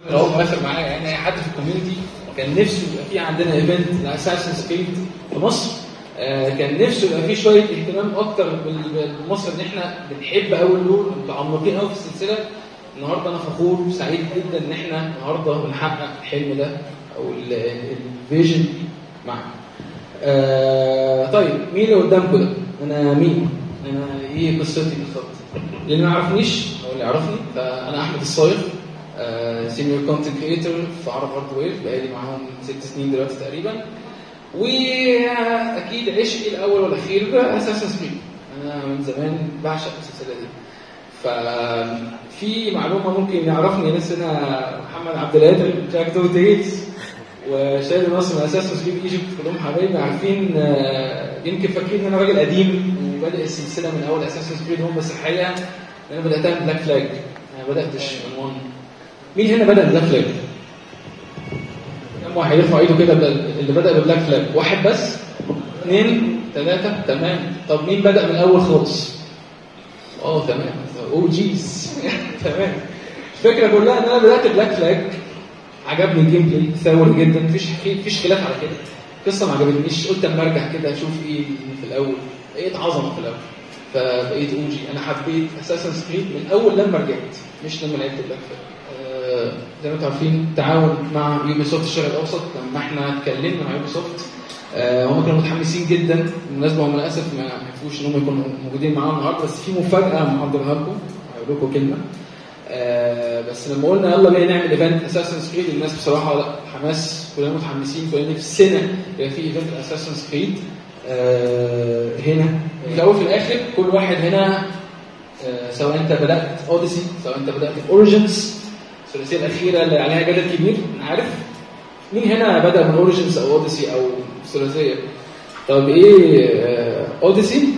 هو موافق معايا، يعني اي حد في الكوميونتي كان نفسه يبقى في عندنا ايفنت لاساسنز كريد في مصر. كان نفسه يبقى في شويه اهتمام اكتر بمصر، ان احنا بنحب قوي اللور، متعمقين قوي في السلسله. النهارده انا فخور وسعيد جدا ان احنا النهارده بنحقق الحلم ده او الفيجن معانا. طيب مين اللي قدامكم ده؟ انا مين؟ انا ايه قصتي بالظبط؟ اللي ما يعرفنيش او اللي يعرفني، فانا احمد الصايغ، سينيور كونتنت كريتور في عرب هاردوير، بقالي معاهم 6 سنين دلوقتي تقريبا. واكيد عشقي الاول والاخير اساسنز كريد. انا من زمان بعشق السلسله دي. ففي معلومه ممكن يعرفني ناس هنا، محمد عبد القادر جاك دور ديتس وشادي ناصر من اساسنز كريد ايجيبت، كلهم حبايبي عارفين، يمكن فاكرين ان انا راجل قديم وبادئ السلسله من اول اساسنز كريد هم، بس الحقيقه انا بداتها من بلاك فلاج، انا بداتش من 1. مين هنا بدا بلاك فلاج؟ كم واحد يرفع ايده كده اللي بدا ببلاك فلاج؟ واحد بس؟ 2 3 تمام. طب مين بدا من الاول خالص؟ تمام، او جيز تمام. الفكره كلها ان انا بدات بلاك فلاج، عجبني الجيم بلاي ثوري جدا، مفيش خلاف على كده. القصه ما عجبتنيش، قلت اما ارجع كده اشوف ايه في الاول، لقيت عظمه في الاول فبقيت او جي. انا حبيت اساسنز كريد من اول لما رجعت، مش لما لعبت بلاك فلاج. زي ما انتم عارفين تعاون مع يوبي سوفت الشرق الاوسط. لما احنا اتكلمنا مع يوبي سوفت هم كانوا متحمسين جدا. بالمناسبه هم للاسف ما عرفوش ان هم يكونوا موجودين معانا النهارده، بس في مفاجاه محضرها لكم، هقول لكم كلمه. بس لما قلنا يلا بينا نعمل ايفنت اساسنز كريد، الناس بصراحه لا، حماس، كلنا متحمسين، كلنا في السنه يبقى في ايفنت اساسنز كريد. هنا في الاول في الاخر كل واحد هنا، سواء انت بدات اوديسي، سواء انت بدات اوريجنز الثلاثيه الاخيره اللي عليها جدل كبير، انا عارف. مين هنا بدا من اوريجنز او اوديسي او الثلاثيه؟ طب ايه اوديسي؟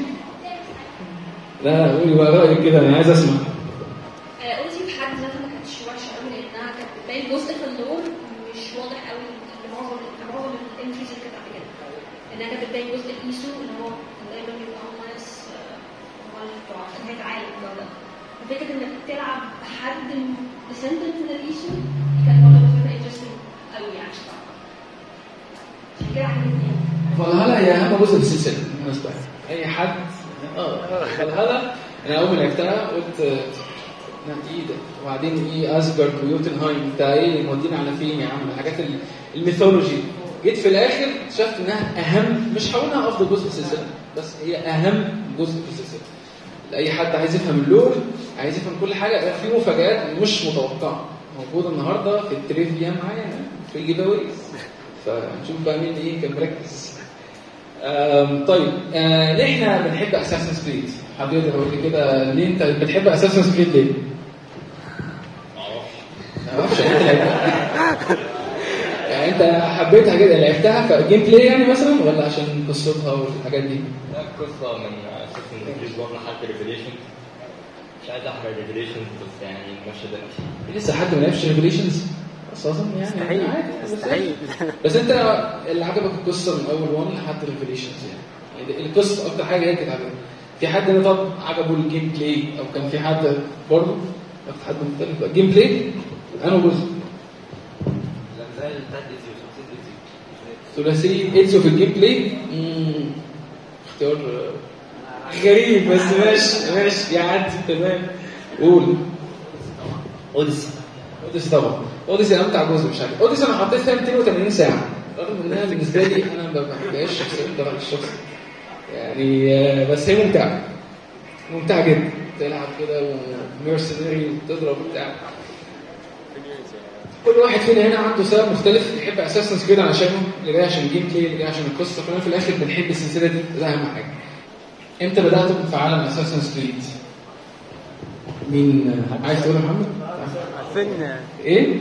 لا قولي بقى رايك كده، انا عايز اسمع. اوديسي في حد ذاتها ما كانتش وحشه قوي، لانها كانت بتبين جزء في اللور مش واضح قوي لمعظم الانتريز اللي كانت قبل كده، لانها كانت بتبين جزء الايسو اللي هو دايما بيبقى هم ناس بتوع نهايه العالم ده. ففكره انك تلعب بحد ديسندنت من الايسو كانت برضه فكره انترستنج قوي يعني بصراحه. عشان كده عجبتني. فالهالا هي اهم جزء في السلسله بالنسبه لي. اي حد فالهالا انا اول ما لعبتها قلت ايه ده؟ وبعدين ايه اسجارد ويوتنهايم، انت ايه مودينا على فين يا عم؟ الحاجات الميثولوجي. جيت في الاخر اكتشفت انها اهم، مش هقول انها افضل جزء في السلسله، بس هي اهم جزء في السلسله. اي حد عايز يفهم اللور، عايز يفهم كل حاجه، في مفاجآت مش متوقعه موجوده النهارده في التريفيا معايا في الجيف اويز، فنشوف بقى مين ايه كان مركز. طيب ليه احنا بنحب اساسنز كريد؟ حد يقدر يقول لي كده ليه انت بتحب اساسنز كريد ليه؟ ما اعرفش. يعني انت حبيتها كده لعبتها فجيم بلاي يعني مثلا، ولا عشان قصتها والحاجات دي؟ لا، القصه من اساسنز كريد 1 لحد ريفيليشن. مش عايز احرق ريفيليشن بس يعني ماشي دلوقتي. لسه حد ما لعبش ريفيليشنز اصلا يعني؟ مستحيل. بس انت اللي عجبك القصه من اول 1 لحد ريفيليشنز يعني القصه اكتر حاجه هي كانت عجبك. في حد هنا طب عجبه الجيم بلاي، او كان في حد برضه اكتر حد مختلف الجيم بلاي؟ انا جزء زي بتاعت ثلاثي ايدزو في الجيم بلاي. اختيار غريب بس ماشي يعدي تمام. قول. اوديسي طبعا. اوديسي امتع جزء، مش عارف. اوديسي انا حطيت فيها 280 ساعه، رغم انها بالنسبه لي انا ما بحبهاش شخصيا، ده رايي الشخصي يعني. بس هي ممتعه جدا، تلعب كده وميرسينري وتضرب بتاع. كل واحد فينا هنا عنده سبب مختلف يحب اساسنز كريد علشانه، اللي جاي عشان جيم بلاي، اللي جاي عشان القصه. كلنا في الاخر بنحب السلسله دي، ده اهم حاجه. امتى بداتوا في عالم اساسنز كريد؟ مين عايز تقول يا محمد؟ 2000 ايه؟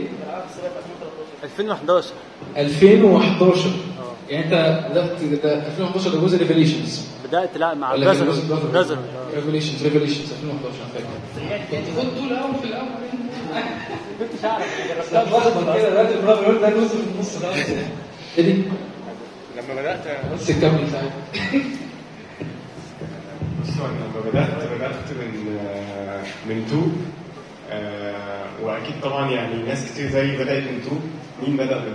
2011. 2011 يعني انت بدات 2011 ده جزء ريفيليشنز. بدات لا مع براذر ريفيليشنز 2011 انا فاكر. انت كنت دول الاول في الاول كنتش اعرف كده دلوقتي البراذر ده جزء في النص ده. ايه دي؟ لما بدات بس كمل ساعتها. بصوا انا لما بدات من 2 واكيد طبعا يعني ناس كتير زي بدات من 2. مين بدا من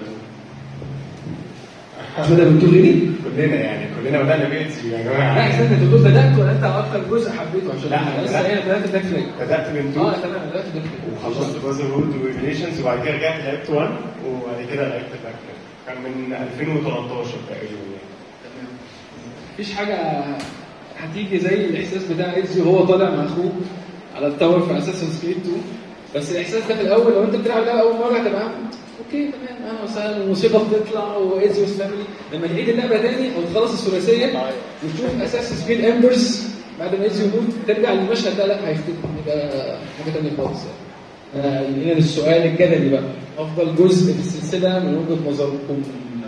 2؟ بدأ من 2 غيري؟ كلنا يعني كلنا بدانا بيتزي يا لا جماعه. استنى، انت بتقول بدأت ولا انت اكتر جزء حبيته؟ عشان لا، انا لسه لا. قايل بدأت باك فلاج. بدات من 2 تمام، بدأت باك فلاج وخلصت براذر هود وريليشنز وبعد كده رجعت لعبت 1 وبعد كده لعبت باك فلاج. كان من 2013 تقريبا يعني. مفيش حاجة هتيجي زي الإحساس بتاع إيزي وهو طالع مع أخوه على التاور في أساسن كريد 2. بس الإحساس ده في الأول لو أنت بتلعب اللعبة أول مرة هتبقى أوكي تمام أهلا وسهلا والموسيقى بتطلع وإيزي وفاميلي. لما تعيد اللعبة تاني أو تخلص الثلاثية وتشوف أساسن كريد إمبرز بعد ما إيزي يموت ترجع للمشهد ده لا هيختلف يبقى حاجة تانية خالص يعني. هنا السؤال الجدلي بقى، أفضل جزء في السلسلة من وجهة نظركم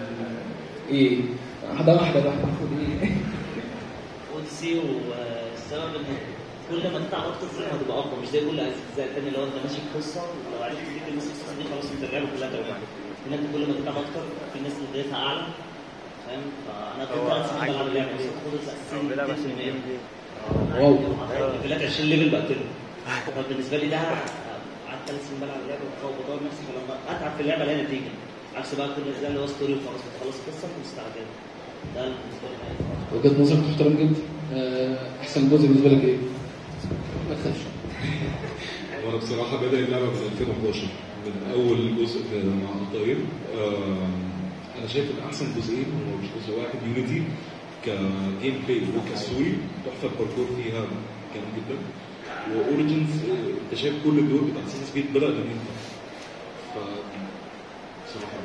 إيه؟ واحدة واحدة بقى هناخد إيه؟ اوديسي، والسبب ان كل ما تتعب اكتر كل ما هتبقى اقوى، مش زي كل اجزاء الثانيه اللي هو انت ماشي بقصه ولو عرفت تجيب الناس القصه دي خلاص انت اللعبه كلها تمام. هنا انت كل ما تتعب اكتر في ناس بدايتها اعلى، فاهم؟ فانا كنت 3 سنين بلعب اللعبه بس خد الاساسيين بيلعب عشان يجيب واو. في الاخر 20 ليفل بقتله. فبالنسبه لي ده قعدت 3 سنين بلعب اللعبه وبطور نفسي، فلما اتعب في اللعبه الاقي نتيجه عكس بقى كل الاجزاء اللي هو ستوري وخلاص بتخلص القصه ومستعجل. ده بالنسبه لي وجهة نظرك تحترم جدا. احسن جزء بالنسبه لك ايه؟ ما تخافش. وانا بصراحه بادئ اللعبه من 2011 من اول جزء مع الطيب. انا شايف ان احسن جزئين هو مش جزء واحد، يونيتي كجيم بلاي وكستوري تحفه، الباركور فيها جامد جدا. واوريجنز انت شايف كل الدور بتاع اساس كريد بدا من امتى؟ ف بصراحه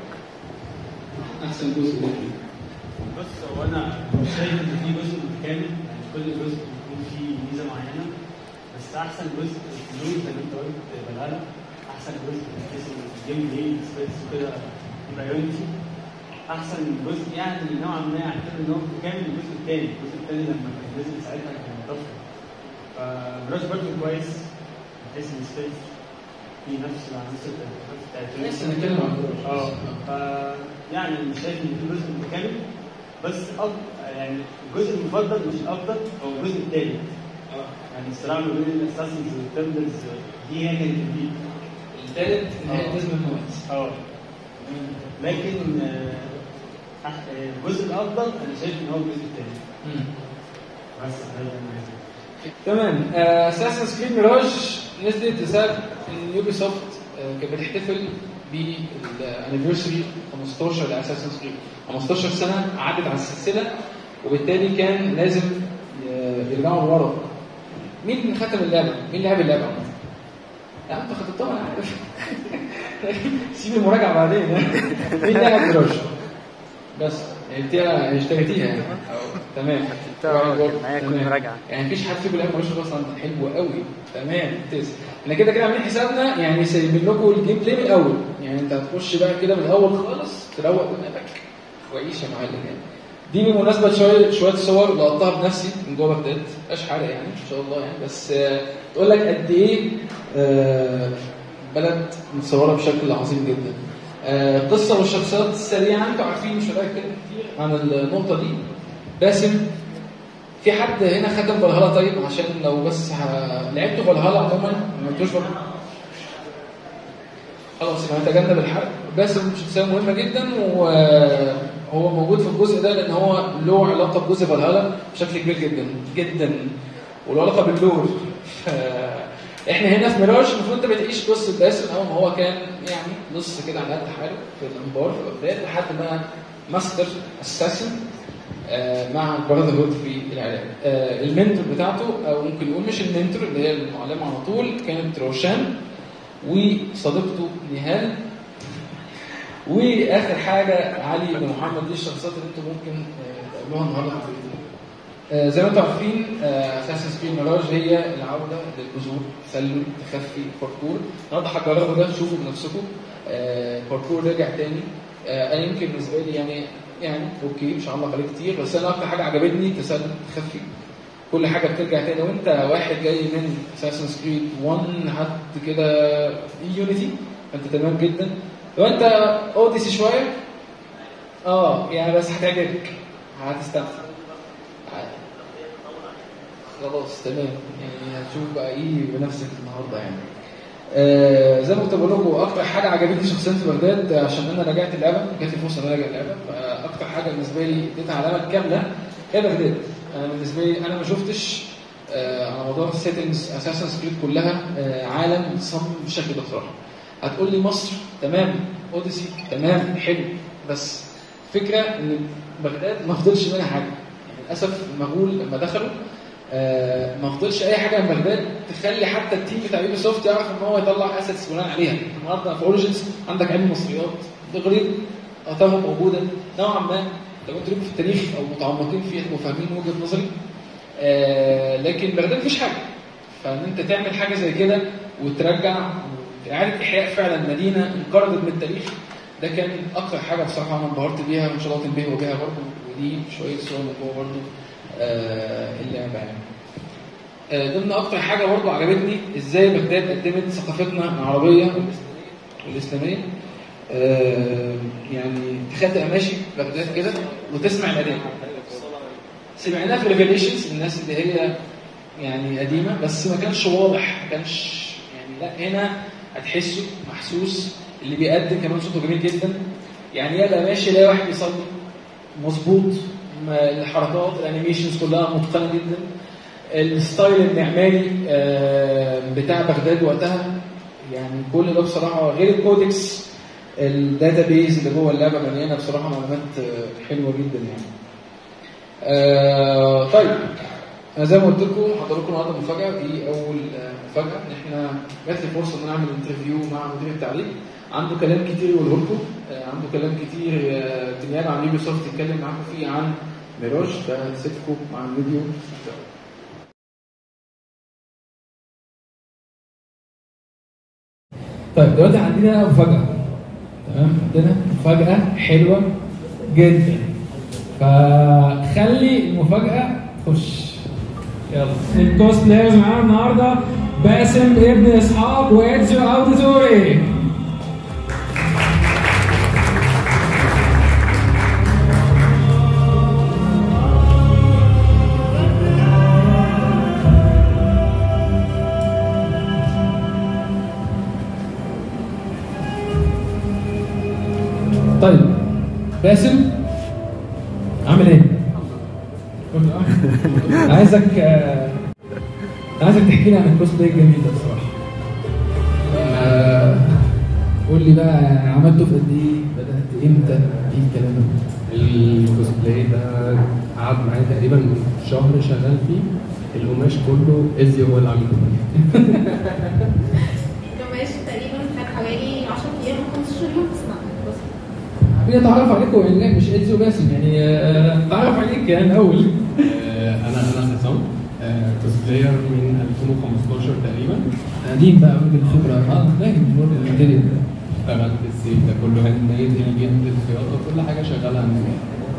احسن جزء ده بص هو انا مش شايف ان في جزء متكامل، يعني كل جزء بيكون فيه ميزه معينه، بس احسن جزء فلوس زي ما انت قلت بلهلا، احسن جزء في الجيم بلاي سبيس وكده يبقى يونيتي. احسن جزء يعني نوعا ما اعتبر ان هو متكامل الجزء الثاني لما كان نزل ساعتها كان طفره. فبراش برضه كويس بحيث ان سبيس في نفس العناصر بتاعت لسه هنتكلم عن براش. يعني مش شايف ان في جزء متكامل، بس يعني الجزء المفضل مش الافضل هو الجزء الثالث. يعني الصراع ما بين الاساسنز والتمبلز دي هي كانت البيك. الثالث نهايه جزء الموت. لكن الجزء الافضل انا شايف ان هو الجزء الثاني. بس تمام. اساسن كريد ميراج نزلت بسبب ان يوبي سوفت كانت بتحتفل بالانيفرساري 15 لاساسن كريد. 15 سنه عدت على السلسله وبالتالي كان لازم يرجعوا لورا. مين ختم اللعبه؟ مين لعب اللعبه؟ لا انت خدت طبعا عارف. سيب المراجعه بعدين. مين لعب ميراج؟ بس انت اشتريتيها يعني. تمام. معايا كل مراجعه. يعني مفيش حد فيكم لعب ميراج اصلا حلو قوي. تمام ممتاز. احنا كده كده عاملين حسابنا يعني سايبين لكم الجيم بلاي من الاول. يعني انت هتخش بقى كده من الاول خالص تروق دماغك وعيش يا معلم يعني. دي بالمناسبه شويه صور لقطتها بنفسي من جوه بجد، مش حاجه يعني ان شاء الله يعني، بس تقول لك قد ايه بلد متصوره بشكل عظيم جدا. قصه والشخصيات سريعا انتوا عارفين مش هنتكلم كتير عن النقطه دي. باسم في حد هنا ختم فالهالا؟ طيب عشان لو بس لعبتوا فالهالا عموما ما عملتوش خلاص يبقى هنتجنب الحرق. باسم شخصيه مهمه جدا وهو موجود في الجزء ده لان هو له علاقه بجزء فالهالا بشكل كبير جدا جدا وله علاقه باللور. احنا هنا في ميراج المفروض انت بتعيش قصه باسم اول ما هو كان يعني نص كده على قد حاله في الانبار في بغداد لحد ما ماستر اساسن مع البراذر هود في العراق. المنتور بتاعته او ممكن نقول مش المنتور اللي هي المعلمه على طول كانت روشان وصديقته نهال. واخر حاجه علي بن محمد. دي الشخصيات اللي انتم ممكن تقابلوها النهارده في الفيديو. زي ما انتم عارفين اساسن كريد ميراج هي العوده للبذور، تسلل، تخفي، باركور. النهارده هتجربوا ده تشوفوا بنفسكم. باركور رجع تاني. انا يمكن بالنسبه لي يعني اوكي مش هعلق عليه كتير، بس انا اكتر حاجه عجبتني تسلل، تخفي، كل حاجه بترجع تاني. وانت واحد جاي من اساسن كريد 1 حد كده يونيتي فانت تمام جدا. لو انت اوديسي شويه يعني بس هتعجبك هتستمتع خلاص تمام يعني هتشوف بقى ايه بنفسك النهارده يعني. زي ما كنت بقول لكم اكتر حاجه عجبتني شخصيا في بغداد عشان انا رجعت اللعبه، جات لي فرصه ان انا ارجع اللعبه، فاكتر حاجه بالنسبه لي اديتها علامه كامله هي بغداد. انا بالنسبه لي انا ما شفتش على مدار السيتنجز اساسن كريد كلها عالم متصمم بالشكل ده بصراحه. هتقول لي مصر تمام، اوديسي تمام حلو، بس فكره ان بغداد ما فضلش منها حاجه. يعني للاسف المغول لما دخلوا ما فضلش اي حاجه من بغداد تخلي حتى التيم بتاع يوبي سوفت يعرف ان هو يطلع اسيتس بناء عليها. النهارده في اوريجنز عندك علم مصريات تقريبا اثارهم موجوده نوعا ما، لو انتوا ليكوا في التاريخ او متعمقين فيه هتبقوا فاهمين وجهه نظري. لكن بغداد مفيش حاجه، فان انت تعمل حاجه زي كده وترجع اعاده احياء فعلا مدينه انقرضت من التاريخ، ده كان اكتر حاجه بصراحه انا انبهرت بيها، وان شاء الله تنبهروا بيها برضه، ودي شويه صور من جوه برضه اللعبه يعني. ضمن اكتر حاجه برضه عجبتني ازاي بغداد قدمت ثقافتنا العربيه والاسلاميه. يعني تخيل ماشي بغداد كده وتسمع الاذان. سمعناها في ريفيليشنز الناس اللي هي يعني قديمه، بس ما كانش واضح، ما كانش يعني لا هنا هتحسه محسوس، اللي بيقدم كمان صوته جميل جدا. يعني يبقى ماشي يلاقي واحد بيصلي مظبوط، الحركات الانيميشنز كلها متقنه جدا، الستايل المعماري بتاع بغداد وقتها، يعني كل ده بصراحه غير الكودكس الداتابيز اللي جوه اللعبه مليانه بصراحه معلومات حلوه جدا يعني. طيب انا زي ما قلت لكم هحضر لكم النهارده مفاجاه. دي اول مفاجاه ان احنا جات لي فرصه ان انا اعمل انترفيو مع مدير التعليم، عنده كلام كتير يقوله لكم، عنده كلام كتير بالنيابه عن يوبي سوفت يتكلم معاكم فيه عن ميراج، فسيبكم مع الفيديو. طيب دلوقتي عندنا مفاجاه، تمام؟ عندنا مفاجاه حلوه جدا، فخلي المفاجاه تخش. يلا الكوست بلايرز معانا النهارده باسم ابن اسحاق وادزو اوديتوري. طيب باسم عامل ايه؟ عايزك تحكي لي عن الكوسبلاي الجميل ده بصراحه. قول لي بقى عملته في قد ايه؟ بدات امتى؟ ايه الكلام ده؟ الكوسبلاي ده قعد معايا تقريبا شهر شغال فيه، القماش كله ازي هو اللي عامله. القماش تقريبا كان حوالي 10 ايام او 15 يوم تصنع بس. حابين نتعرف عليكم يعني مش ادزي وباسم، يعني نتعرف عليك يعني الاول. انا حسام كوسبلاير من 2015 تقريبا. قديم بقى راجل خبره، فاهم برضه الماتيريال ده. اشتغلت السيف ده كله هاند ميد، الجلد، الخياطه، كل حاجه شغاله هاند ميد.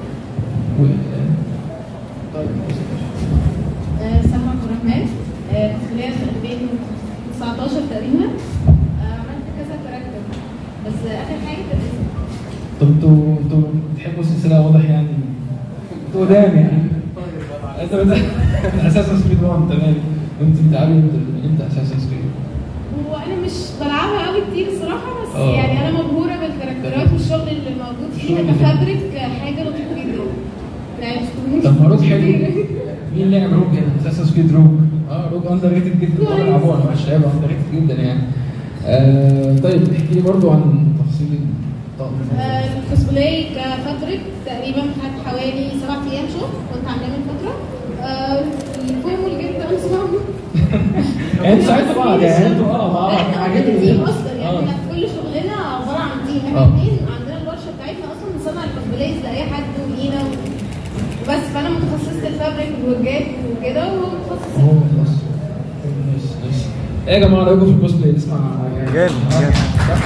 طيب سلمى عبد الرحمن، كوسبلاير في 2019 تقريبا. عملت كذا كاركتر بس اخر حاجه كانت اسمها. طب انتوا بتحبوا السلسله واضح يعني، انتوا قدام يعني. انت بدأت اساسن كريد 1 تمام، وانت بتلعبي امتى اساسن كريد؟ هو انا مش بلعبها قوي كتير الصراحه، بس يعني انا مبهوره بالكاركترات والشغل اللي موجود فيها كفابريك، حاجه لطيفه جدا. طب ما روج حلو. مين لعب روج هنا؟ اساسن كريد روج. روج اندر ريتد جدا، طبعا لعبوها مع الشباب اندر ريتد جدا يعني. طيب احكي لي برضو عن تفاصيل الكوسبلاي كفابريك تقريبا خد حوالي 7 ايام شغل كنت عاملاه من فتره. الفورمول جدا صعب. يعني انتوا ساعدتوا بعض يعني انتوا مع بعض احنا تيم اصلا يعني احنا في كل شغلنا عباره عن تيم، احنا الاثنين عندنا الورشه بتاعتنا اصلا بنصنع الكوسبلايز لاي حد ولينا وبس، فانا متخصصه الفابريك والوجات وكده وهو متخصص ايه يا جماعه رايكم في الكوسبلاي؟ نسمع جامد جامد.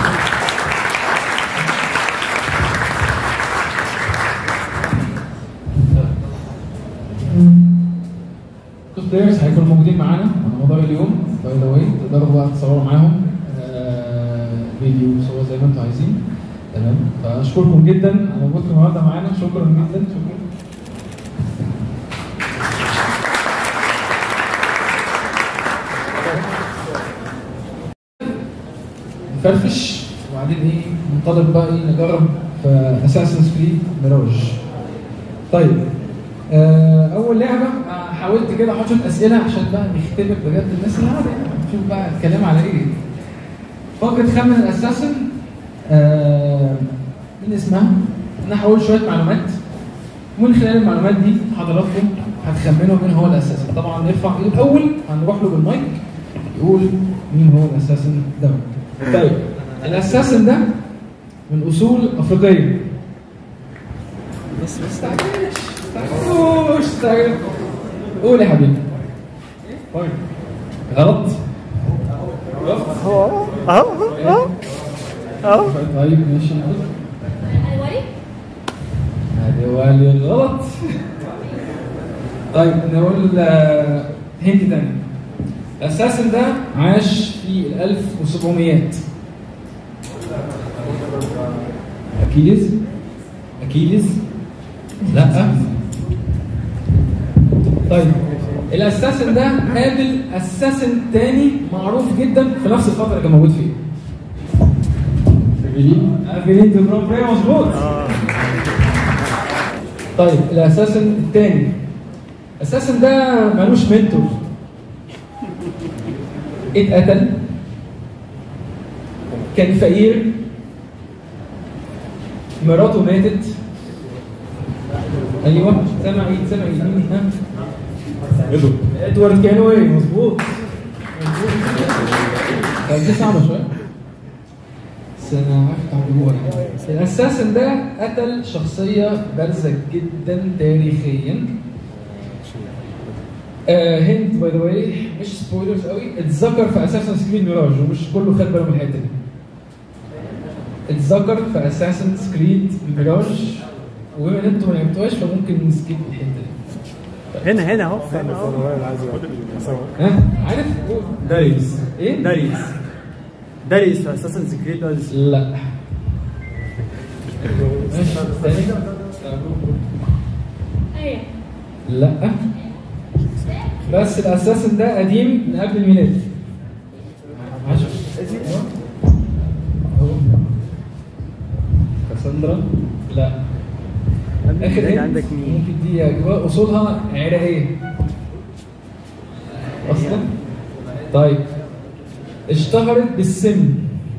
الكوسبلايرز هيكونوا موجودين معانا على مدار اليوم، باي ذا واي تقدروا بقى تصوروا معاهم فيديو صور زي ما انتم عايزين، تمام؟ فاشكركم جدا على وجودكم النهارده معانا، شكرا جدا شكرا. نفرفش وبعدين ايه ننطلق بقى ايه نجرب في اساسنز كريد ميراج. طيب اول لعبه حاولت كده احط شويه اسئله عشان بقى نختبر بجد الناس اللي قاعده نشوف بقى الكلام على ايه. فقره خمن الاساسن من اسمها انا هقول شويه معلومات ومن خلال المعلومات دي حضراتكم هتخمنوا مين هو الاساسن. طبعا نرفع ايده الاول هنروح له بالمايك يقول مين هو الاساسن ده. طيب الاساسن ده من اصول افريقيه. بس استعجل قول يا حبيبي. طيب غلط اهو طيب ماشي ادوالي غلط. طيب نقول هنت تاني. الاساسن ده عاش في 1700. اكيليز لا. طيب الاساسن ده قابل اساسن تاني معروف جدا في نفس الفتره اللي كان موجود فيها. افيلين دي برافو مظبوط. طيب الاساسن الثاني الاساسن ده مالوش منتور اتقتل كان فقير مراته ماتت. ايوه سامع مين ها ادوارد كانوي مظبوط. دي صعبه شويه بس انا عارف تعملوها. الاساسن ده قتل شخصيه بارزه جدا تاريخيا. هنت باي ذا واي مش سبويلرز قوي. اتذكر في اساسن كريد ميراج ومش كله خد باله من الحته دي. اتذكر في اساسن كريد ميراج وبما ان انتوا ما لعبتوهاش فممكن نسكيب الحته دي. هنا اهو عارف داريوس ايه داريوس في اساسن كريد لا. ايه لا بس الاساسن ده قديم من قبل الميلاد. كاساندرا لا. اخر عندك مين؟ ممكن دي اصولها عراقيه اصلا. طيب اشتهرت بالسم.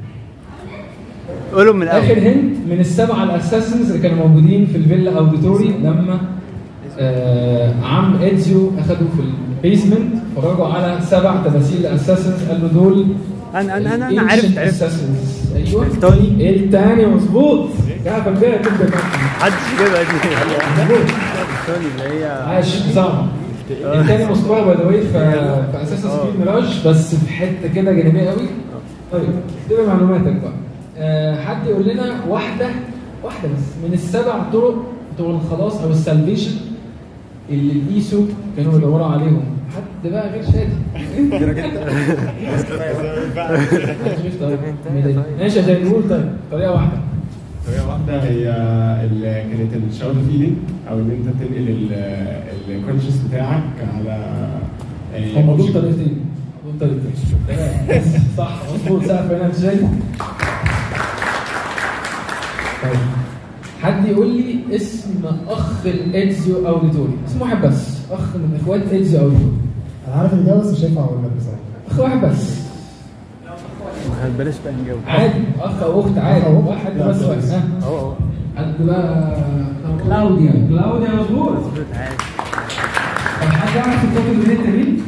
قولوا من الاول. اخر هند من السبعه الاساسنز اللي كانوا موجودين في الفيلا اوديتوري لما عم ادزيو اخدوا في البيزمنت فرجعوا على 7 تماثيل اساسنز قال له دول انا عرفت ايوه الثاني مظبوط. كعبه كده تبدا محدش يجيبها دي مظبوط. اللي هي عاش صعب. الثاني مذكوره باي ذا واي في اساسن كريد ميراج بس في حته كده جانبيه قوي. طيب تبقى معلوماتك بقى. حد يقول لنا واحده بس من ال7 طرق الخلاص او السالفيشن اللي الايسو كانوا بيدوروا عليهم. حد بقى غير شادي ماشي عشان نقول. طيب طريقه واحده هي اللي كانت الشاور فيلينج او ان انت تنقل الكونشس بتاعك على هم دول طريقتين صح مظبوط. سقف هنا ازاي؟ طيب حد يقول لي اسم اخ الادزيو اوديتوري. اسم واحد بس. اخ من اخوات ادزيو اوديتوري. انا عارف الاجابه بس مش هينفع اقول لك بصراحه. اخ واحد بس. بلاش بقى نجاوب عادي اخ او اخت عادي. واحد بس واحد. اهو حد بقى كلاوديا مظبوط. طب حد يعرف الكتب اللي انت مين؟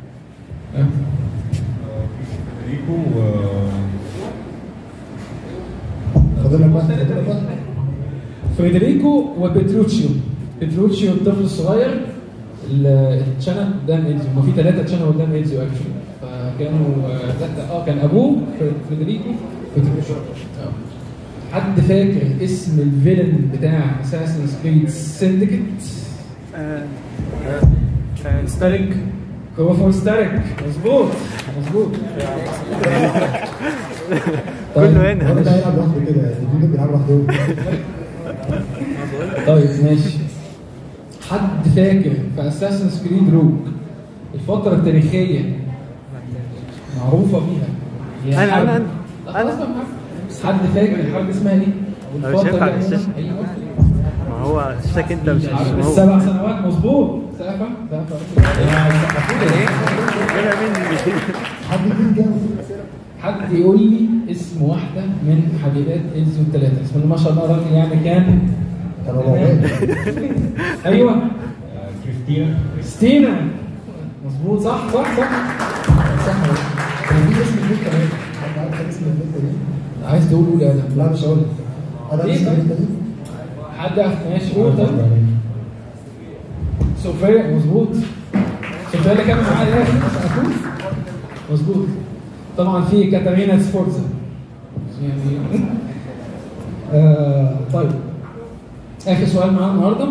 فريدريكو وبيتروتشيو. بيتروتشيو الطفل الصغير اتشنق قدام ايدزيو. ما في 3 اتشنقوا قدام ايدزيو اكشلي. فكانوا كان ابوه فريدريكو بيتروتشيو. حد فاكر اسم الفيلن بتاع اساسن كريد سندكت؟ ستارك. كروفور ستارك مظبوط. كله هنا. هو ده هيلعب لوحده كده يعني بيلعب لوحده. طيب ماشي. حد فاكر في اساسن كريد روج الفترة التاريخية معروفة بيها؟ انا انا حد فاكر الحرب اسمها ايه؟ انا مش هينفع اغششك. ما هو غششك انت مش حرب هو. 7 سنوات مظبوط. سقفه حد يقول لي اسم واحده من حبيبات إلزي الثلاثه. اسم الله ما شاء الله راجل يعني كان ايوه كريستينا مظبوط. صح كان في اسم البنت كمان. حد عارف اسم البنت دي؟ عايز تقول قول يا ادم. لا مش هقول لك. انا ليه اسم طيب؟ البنت دي؟ حد ماشي قول طيب. صوفيا مظبوط. صوفيا اللي كانت معايا ده اكيد مظبوط. طبعا في كاتارينا سفورتزا يعني طيب اخر سؤال معانا النهارده.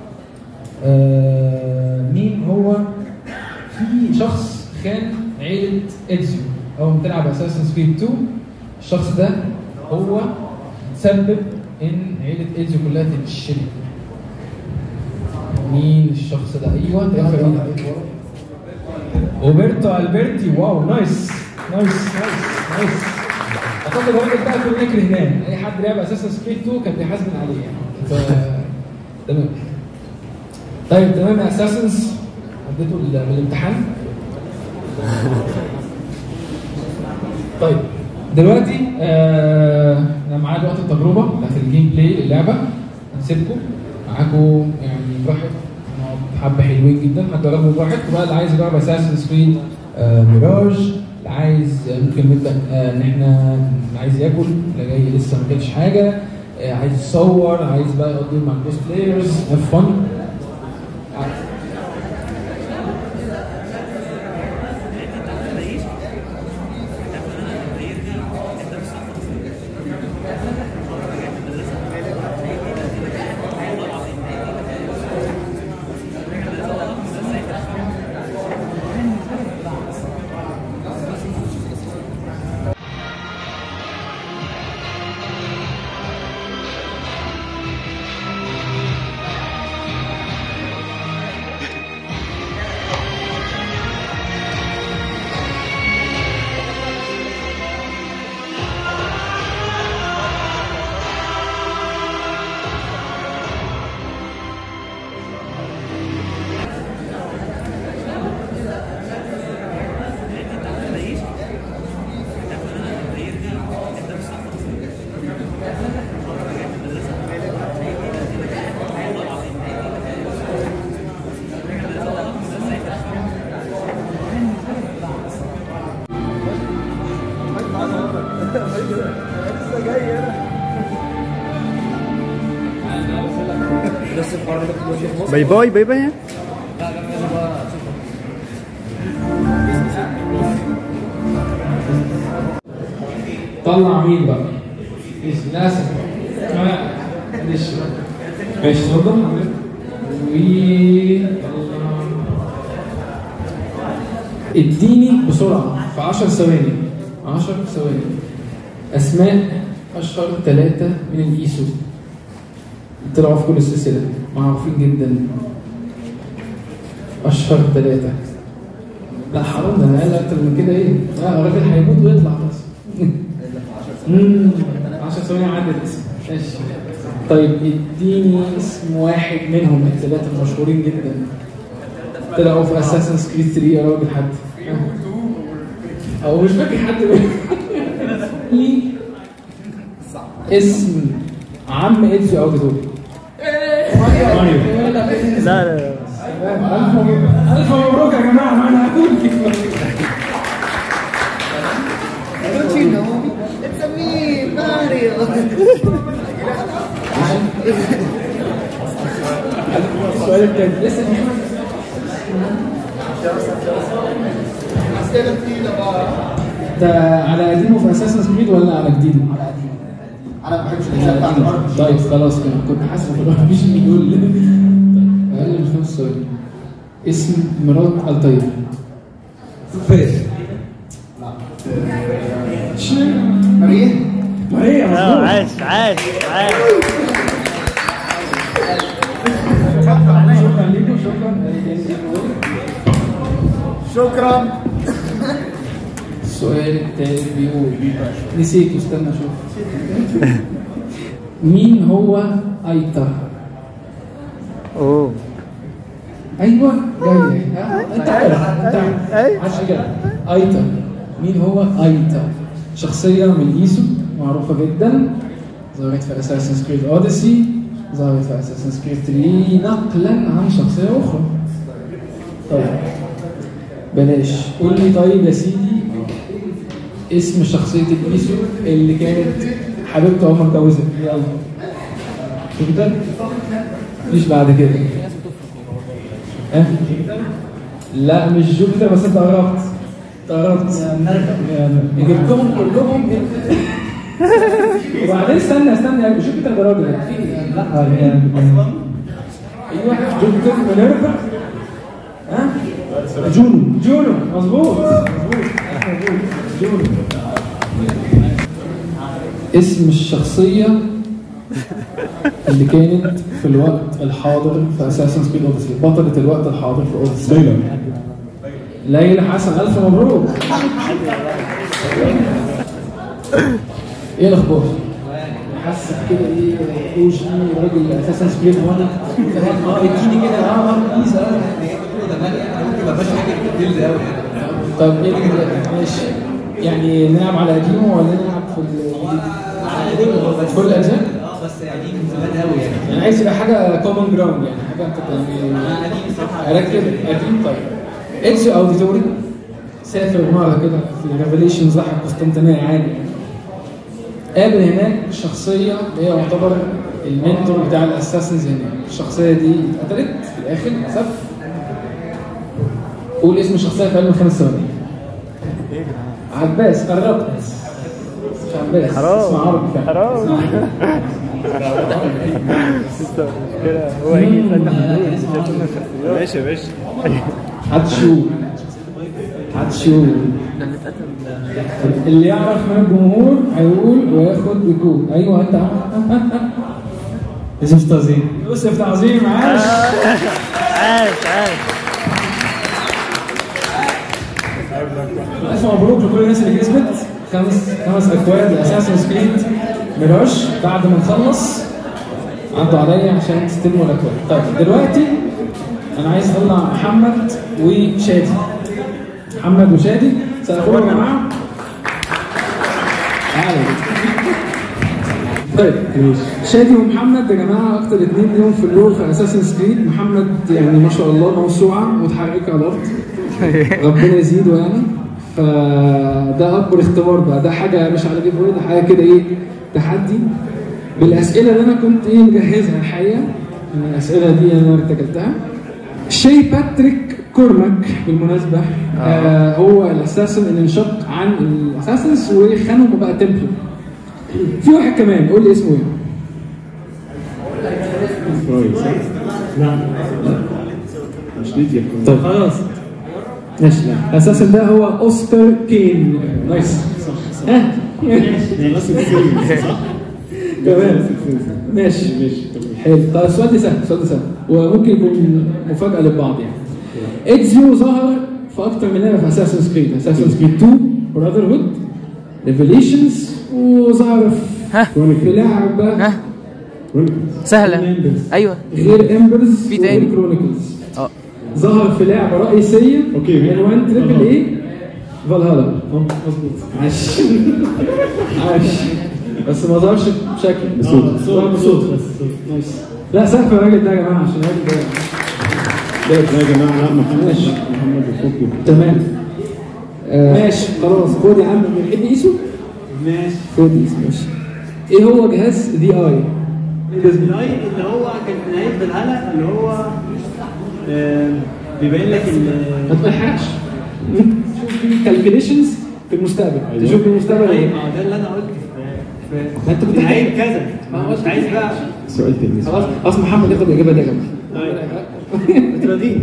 مين هو في شخص خان عيلة إلزيو أو بتلعب أساسنز كريد 2؟ الشخص ده هو تسبب إن عيلة إلزيو كلها تتشل. مين الشخص ده؟ أيوه روبرتو ألبرتي. واو نايس. أعتقد الراجل ده كلنا كرهناه. أي حد لعب أساسنز كريد 2 كان بيحاسبن عليه يعني. تمام. طيب تمام يا اساسنز عديتوا بالامتحان. طيب دلوقتي انا معايا وقت التجربه بتاعت الجيم بلاي للعبه. هنسيبكم معاكم يعني براحتكم، نقعد حبه حلوين جدا هتجربوا براحتكم بقى. اللي عايز يجرب اساسنز كريد ميراج، اللي عايز ممكن نبدا ان احنا اللي عايز ياكل، اللي جاي لسه ما كلش حاجه، عايز يصور، عايز بقى يقضي مع البوست بلايرز هاف فن. باي باي باي باي. طلع مين بقى؟ للاسف معلش ماشي اتفضل. اديني بسرعه في 10 ثواني اسماء اشهر 3 من الايسو طلعوا في كل السلسله معروفين جدا. اشهر 3. لا حرام، ده انا قال اكتر من كده. ايه؟ لا الراجل هيموت ويطلع بس. 10 ثواني عدت. ماشي طيب اديني اسم واحد منهم ال3 المشهورين جدا طلعوا في اساسنز كريد 3 يا راجل. حد او مش فاكر حد ليه اسم عم إلزيو اوديتوري. لا لا ألف مبروك يا جماعة. معانا هقول كده. Don't you know me? It's me, Mario. السؤال الثاني لسه انت على قديمه في اساسنز كريد ولا على جديده؟ على قديمه. انا ما بحبش الاجزاء بتاعت الارض. طيب خلاص كده كنت حاسس ان مفيش اللي يقول اقل من 5 ثواني. اسم مرات الطيب. فارس. لا ماريا مظبوط. عاش شكرا لكم. السؤال التالت بيقول نسيت، استنى اشوف. مين هو ايتا؟ اوه ايوه جاي. انت عارف عشان كده ايتا. مين هو ايتا؟ شخصيه من ايسو معروفه جدا، ظهرت في اساسنز كريد اوديسي، ظهرت في اساسنز كريد 3 نقلا عن شخصيه اخرى. طيب بلاش، قول لي طيب يا سيدي اسم شخصيه الايسو اللي كانت حبيبته اول ما اتجوزت. يلا جوبيتر؟ مفيش بعد كده. لا مش جوبيتر، بس انت قربت جبتهم كلهم. وبعدين استنى جوبيتر ده راجل. لا ايوه جوبيتر مينيرفا. جونو مظبوط جونو. اسم الشخصيه اللي كانت في الوقت الحاضر في اساسنز كريد اوديسي، بطلة الوقت الحاضر في اوديسي. ليلى حسن، الف مبروك. ايه الاخبار؟ حاسس كده ايه كوشي راجل اساسنز كريد وانا اديني كده بليز. ممكن ما فيهاش حاجه كتير قوي. طب ايه ماشي، يعني نلعب على قديمه ولا نلعب في كل الاجزاء؟ بس يعني من زمان قوي يعني عايز يبقى حاجه كومن جراوند، يعني حاجه انت يعني قديم صح. اركب قديم. طيب اتزو اوديتوري سافر مره كده في ريفيليشنز، راح قسطنطينيه عادي، قابل هناك شخصيه اللي هي يعتبر المنتور بتاع الاساسنز هناك. الشخصيه دي اتقتلت في الاخر للاسف. قول اسم الشخصيه في علم 5 ثواني. عباس. قربت. عباس. اسمع عربي. حرام. هو هيجي يفتح ماشي يا باشا. هتشوف اللي يعرف من الجمهور هيقول وياخد بكود. ايوه انت يوسف تعظيم. يوسف تعظيم. عاش. الف مبروك لكل الناس اللي كسبت 5 اكواد لاساسنز كريد ميراج. بعد ما نخلص عدوا عليا عشان تستلموا الاكواد. طيب دلوقتي انا عايز اطلع محمد وشادي. محمد وشادي سأقول يا جماعه. طيب شادي ومحمد يا جماعه اكتر 2 ليهم في اللور في اساسنز كريد. محمد يعني ما شاء الله موسوعه متحركه على الارض، ربنا يزيده يعني. فده اكبر اختبار بقى، ده حاجه مش على جيب واي، ده حاجه كده ايه تحدي بالاسئله اللي انا كنت مجهزها. الحقيقه من الاسئله دي انا ارتكلتها. شي باتريك كورماك بالمناسبه هو الاساسن اللي انشق عن الاساسنز وخانهم وبقى تمبلر. في واحد كمان، قول لي اسمه ايه؟ لا مش دي. طيب خلاص ماشي. الاساسا ده هو اوسكار كين. نايس. صح تمام ماشي حلو. طيب السؤال ده سهل وممكن يكون مفاجاه للبعض يعني. اتزيو ظهر في اكتر من لعبه في اساسنز كريد 2 براذر هود ريفيليشنز، وظهر في لعبه سهله ايوه غير امبرز في تاني كرونيكلز. ظهر في لعبه رئيسيه عنوان تريبل ايه فالهالا. مظبوط. عاش بس ما ظهرش بشكل بصوت بس. نايس. لا سقف الراجل ده يا جماعه عشان الراجل ده يا جماعه. لا محمد الفوقي. تمام ماشي خلاص. خد يا عم من حد ايسو. ماشي خد ايسو. ماشي. ايه هو جهاز دي اي؟ اللي هو كان في نهايه بالهلا، اللي هو بيبين لك ما تبحثش. شوف في كالكوليشنز في المستقبل. تشوف في المستقبل ايه؟ ده اللي انا قلت ما انت في نهايه كذا. مش عايز بقى سؤال تاني. خلاص اصل محمد ياخد الاجابه دي يا جماعه. بتراضيني.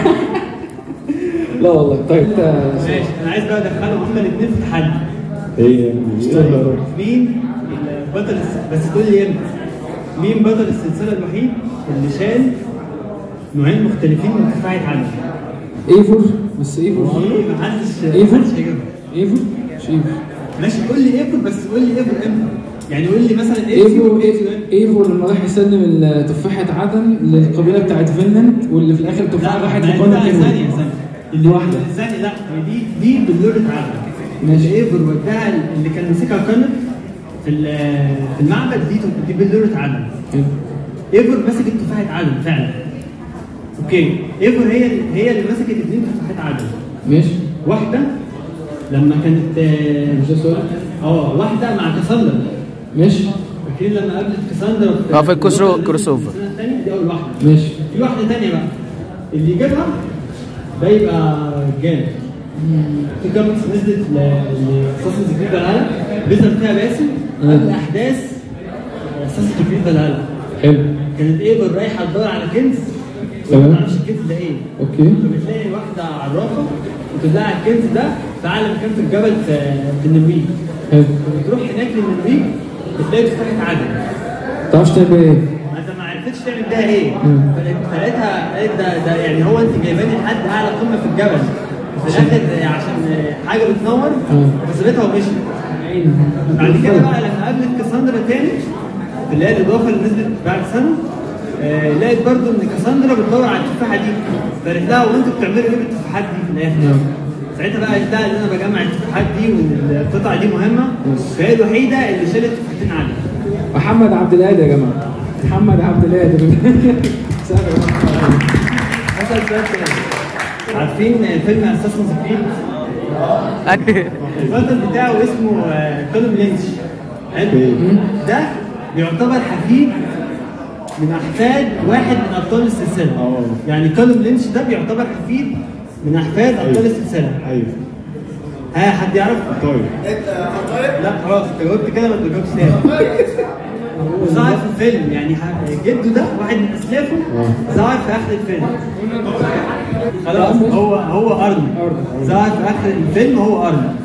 لا والله. طيب ماشي. انا عايز بقى ادخلهم هما الاثنين في تحدي. ايه مين بطل بس تقول لي امتى. مين بطل السلسله الوحيد اللي شال نوعين مختلفين من تفاعل عنه؟ ايفور. بس ايفور محدش هيجيبها. ايفور ماشي قول لي ايفور، بس قول لي ايفور امتى؟ يعني قول لي مثلا ايفور لما راح يسلم تفاحة عدن للقبيلة بتاعت فينلاند، واللي في الاخر تفاحة راحت لقبيلة ثانية اللي واحدة ثانية، لا دي باللغة عدن. ماشي. ايفور وداها اللي كان ماسكها كونر في المعبد، دي باللغة عدن. ايفور مسكت تفاحة عدن فعلا. اوكي، ايفور هي اللي مسكت 2 تفاحات عدن. ماشي. واحدة لما كانت مش ده سؤال؟ واحدة مع كاساندرا. ماشي. فاكرين لما قابلت كاساندرا في الكروس اوفر. دي اول واحدة. ماشي. في واحدة تانية بقى اللي يجيبها ده يبقى جامد. في كوميكس نزلت لاساسن كريد فالهالا بيظهر فيها باسم قبل احداث اساسن كريد فالهالا. حلو. كانت ايفر رايحه تدور على كنز تمام. وما تعرفش الكنز ده ايه. اوكي. فبتلاقي واحده عرافه وتقول لها الكنز ده في اعلى مكان في الجبل في النرويج. حلو. بتروح هناك للنرويج بتلاقي تفاحه عدن. ما تعرفش تعمل ايه؟ انت ما عرفتش تعمل بيها ايه؟ فلقيتها قالت ده يعني هو انت جايباني لحد اعلى قمه في الجبل في الاخر عشان حاجه بتنور فسابتها ومشيت. بعد كده بقى لما قابلت كاساندرا تاني اللي هي الاضافه اللي نزلت بعد سنه، لقيت برضو ان كاساندرا بتدور على التفاحه دي، فقالت لها هو انتوا بتعملوا ايه بالتفاحات دي في الاخر؟ ساعتها بقى قالت لها ان انا بجمع التفاحات دي وان القطعه دي مهمه، فهي الوحيده اللي شالت تفاحتين عنها. محمد عبد الهادي يا جماعه. محمد عبد الهادي. عارفين فيلم اساسن كريد؟ البطل بتاعه اسمه كولوم لينش. حلو. ده بيعتبر حفيد من احفاد واحد من ابطال السلسله. يعني كولوم لينش ده بيعتبر حفيد من احفاد ابطال السلسله. ايوه. ها حد يعرف؟ طيب. لا خلاص انت جاوبت كده ما تجاوبش تاني. ظهر في الفيلم يعني جده ده واحد من اسلافه ظهر في اخر الفيلم. خلاص هو ارنولد ظهر في اخر الفيلم، هو ارنولد.